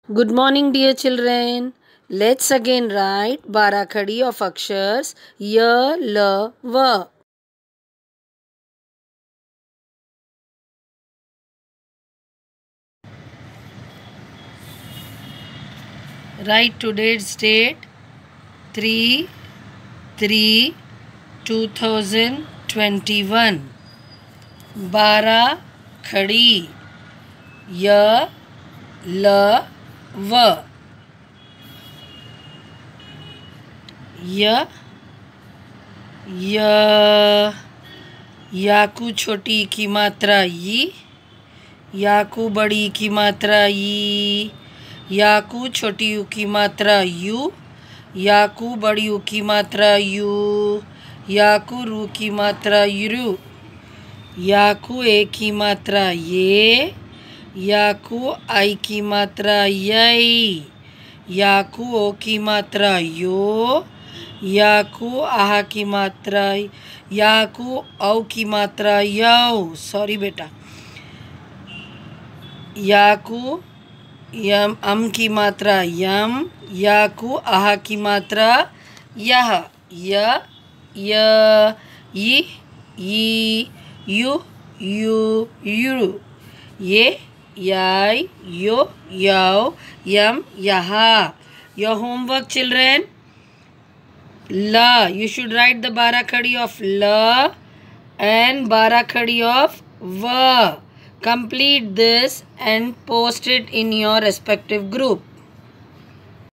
Good morning, dear children. Let's again write Barakhadi of Akshars Y, L, V. Write today's date 3/3/2021. Barakhadi Y, L, V. य याकू छोटी की मात्रा ई, याकू बड़ी की मात्रा ई, याकू छोटी यू की मात्रा यू, याकू बड़ी यू की मात्रा यू, याकू रू की मात्रा यू, याकू ए की मात्रा ये, याकू आई की मात्रा यई, याकू ओ की मात्रा यो, याकू आहा की मात्रा, याकू औ की मात्रा यौ, सॉरी बेटा, याकू यम अम की मात्रा यम, याकू आहा की मात्रा यह, य ई यू यू, ये याय यो यौ यम यहा. Your homework, children. La, you should write the Barakhadi of La and Barakhadi of Va. Complete this and post it in your respective group.